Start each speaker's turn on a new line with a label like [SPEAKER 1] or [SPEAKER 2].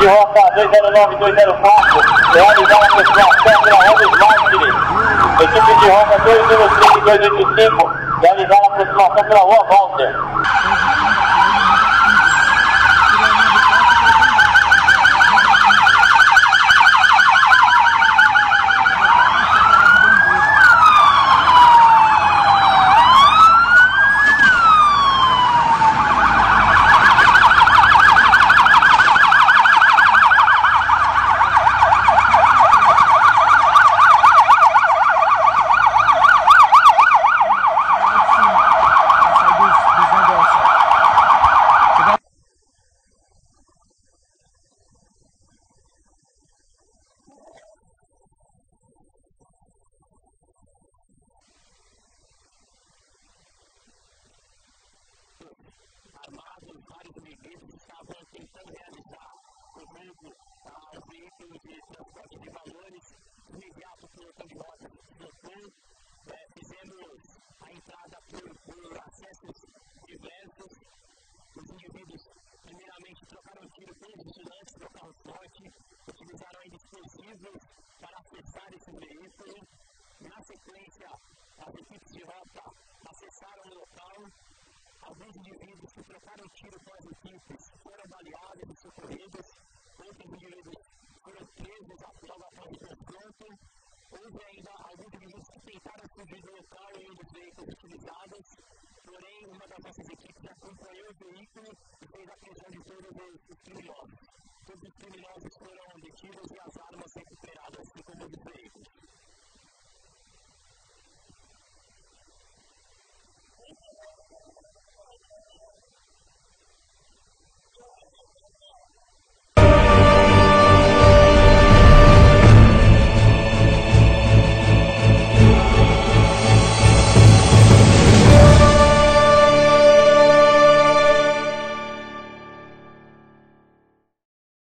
[SPEAKER 1] de rota 209-204, realizar a aproximação pela Rua dos Mártires. Equipe de rota 213-285, realizar a aproximação pela Rua Walter.
[SPEAKER 2] Armados, vários inimigos estavam tentando realizar o roubo aos veículos de transporte de valores. O imediato pelotão de rota lotou, fizemos a entrada por acessos diversos. Os indivíduos, primeiramente, trocaram tiro com os vigilantes do carro forte, utilizaram ainda explosivos para acessar esse veículo. Na sequência, as equipes de rota acessaram o local. Alguns indivíduos que trocaram tiro com as equipes foram baleados e socorridos. Outros indivíduos foram presos após o confronto. Houve ainda alguns indivíduos que tentaram fugir do local em um dos veículos utilizados. Porém, uma das nossas equipes acompanhou o veículo e fez a prisão de todos os criminosos. Todos os criminosos foram detidos e as armas recuperadas de como dos veículos.